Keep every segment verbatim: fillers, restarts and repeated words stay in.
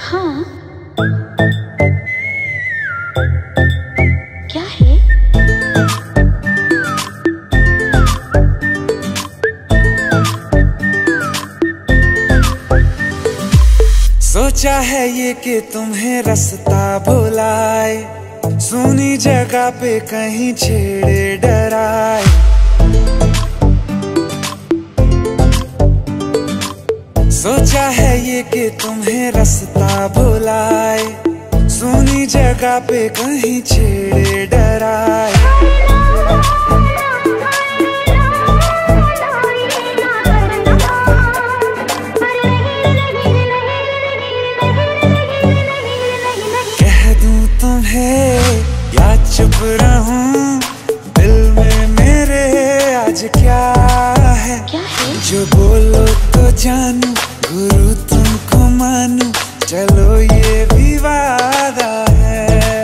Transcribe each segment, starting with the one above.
हाँ, क्या है? सोचा है ये कि तुम्हें रास्ता भुलाए, सुनी जगह पे कहीं छेड़े डराए। सोचा है ये कि तुम्हें रास्ता भुलाए, सुनी जगह पे कहीं छेड़े डराए। कह दूं तुम्हें या चुप रहूं, दिल में मेरे आज क्या है? क्या है? जो बोलो तो जानू, गुरु तुमको मानू, चलो ये भी वादा है।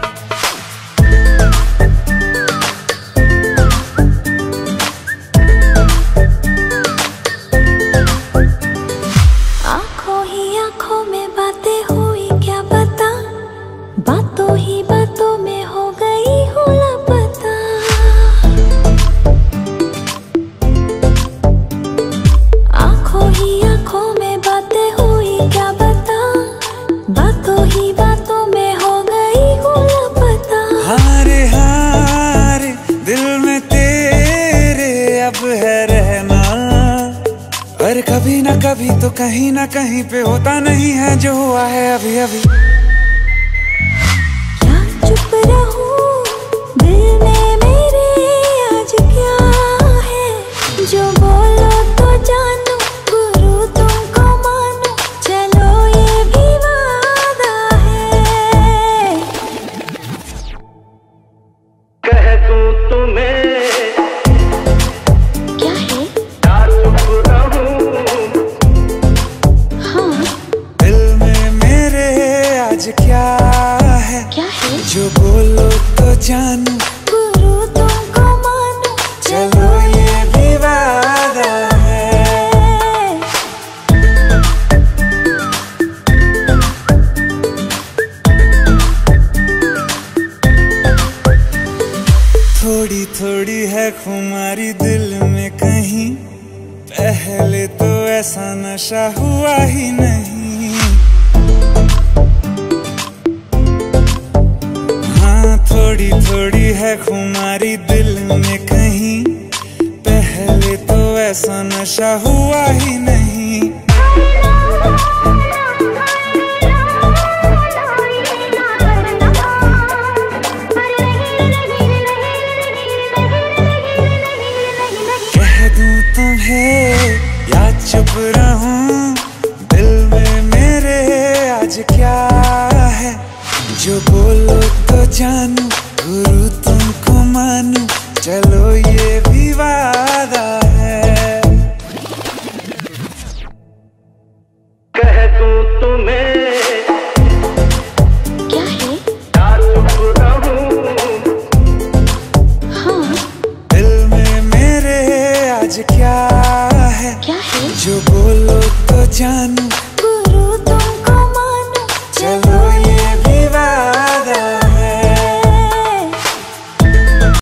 आँखों ही आँखों में बातें हुई क्या पता, बातों ही बातों में हो गई हूँ लापता। आँखों ही आँखों में बातें हुई क्या पता, बातों ही बातों में हो गई हूँ लापता। हारे हारे दिल में तेरे अब है रहना, पर कभी ना कभी तो कहीं ना कहीं पे होता नहीं है जो हुआ है अभी अभी। क्या चुप रहूं, दिल में मेरे आज क्या है? जो बोलो तो जानू, गुरु तुमको मानू, चलो ये भी वादा है। कह दूं तुम्हें क्या है? या चुप रहूं, हाँ, दिल में मेरे आज क्या है? क्या है? जो बोलो तो जानू, गुरु तुमको मानू, चलो ये भी वादा है। थोड़ी थोड़ी है खुमारी दिल में कहीं, पहले तो ऐसा नशा हुआ ही नहीं। हाँ थोड़ी थोड़ी है खुमारी दिल में कहीं, पहले तो ऐसा नशा हुआ ही नहीं। कह दूं तुम्हें या चुप रहूं, दिल में मेरे आज क्या है? जो बोलो तो जानू, गुरु तुमको मानू, चलो ये भी वादा है। कह दूं तुम्हें क्या है? या चुप रहूं, हाँ, दिल में मेरे आज क्या है? क्या है? जो बोलो तो जानू,